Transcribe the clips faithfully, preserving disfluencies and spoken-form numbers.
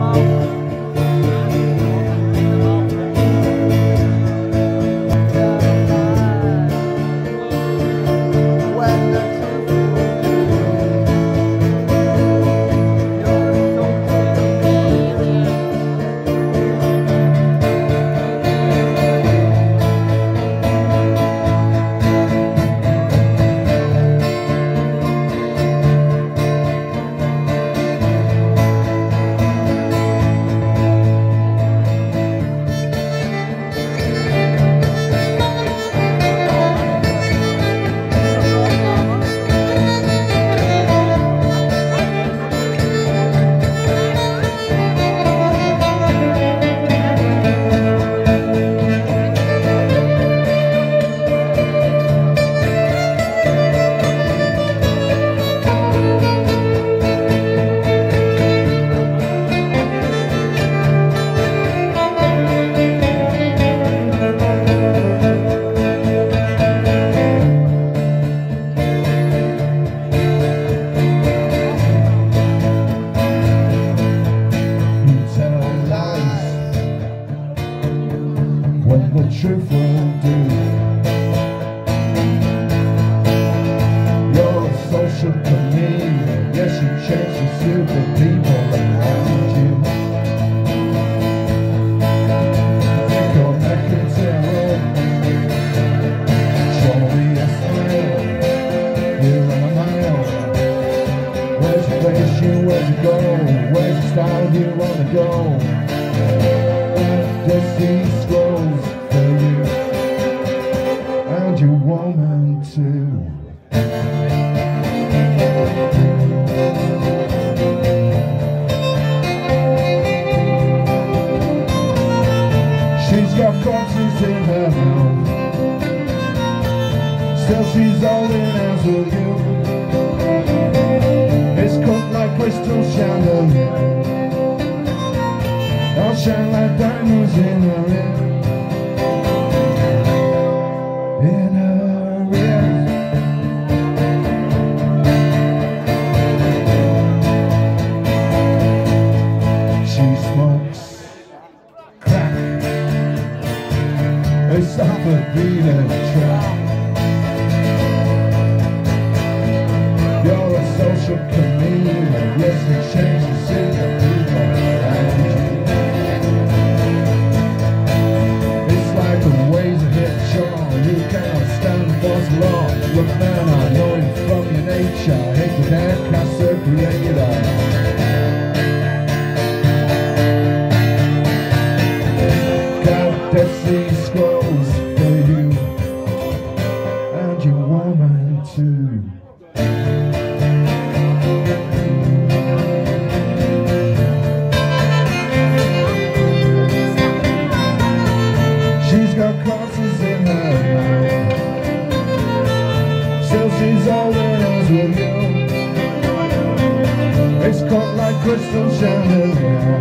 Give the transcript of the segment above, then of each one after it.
truth won't do. You're a social chameleon. Yes, you change to suit the people around you. Think you're making terror. Show me a smile. You're on a mile. Where's your place? You where's you go? Where's the style you wanna go? Just these scrolls for you and your woman too. She's got corpses in her mouth, still she's holding hands with you. It's cut like crystal chandelier, I'll shine like diamonds in her ear. In her ear. She smokes crack. It's off a beaten track. You're a social chameleon. Yes, it changes in the people around you. You cannot stand for so long. Look man, I know it from your nature. Hate the dead, cast the creator. Count Dead Sea Scrolls for you and your woman too. She's got crosses in her mouth, still she's holding hands with you. It's cut like crystal chandelier,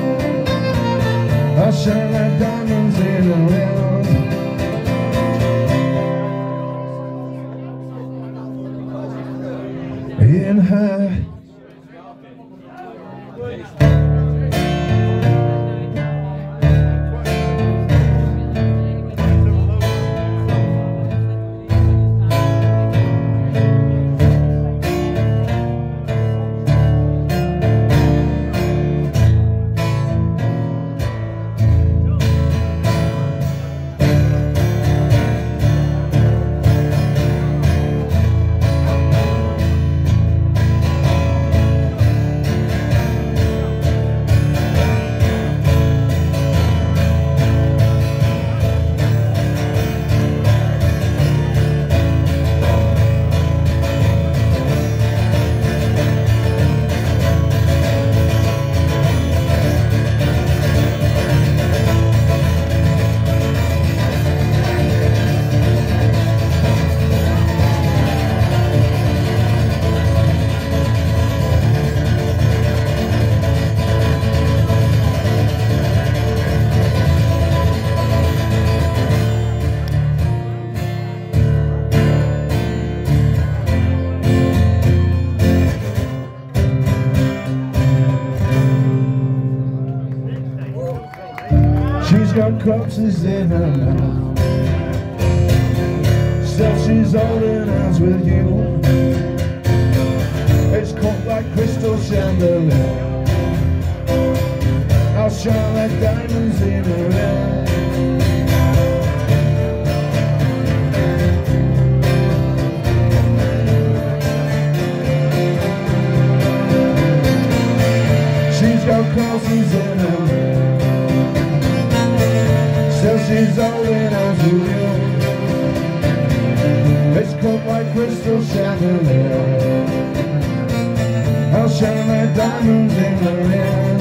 I shine like diamonds in her ears. In her got corpses in her mouth. Still she's holding hands with you. It's caught like crystal chandelier. I'll shine like diamonds in her hair. She's got crosses in her hair. Still she's holding hands with you. It's caught like crystal chandelier. I'll shine like diamonds in her hair.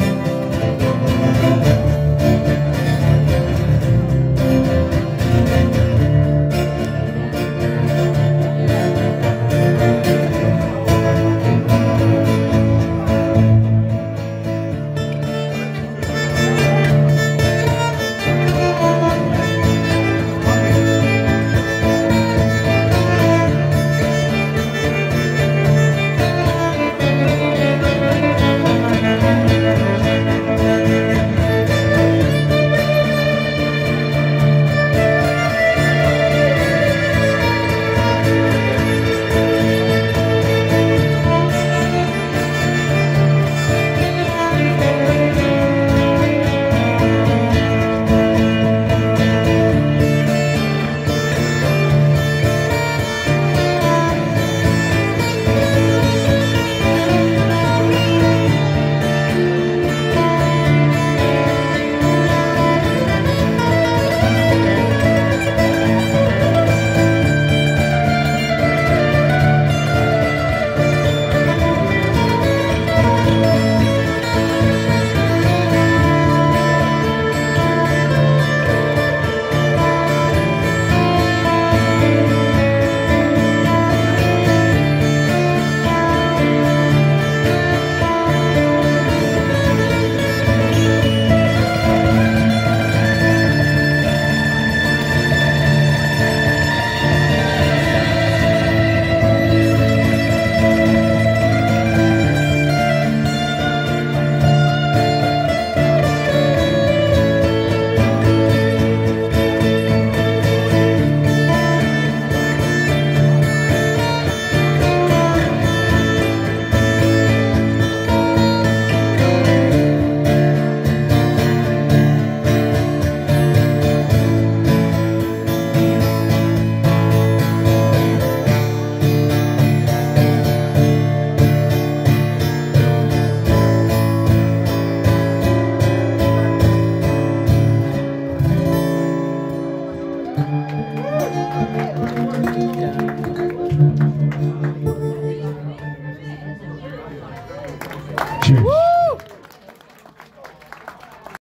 Cheers.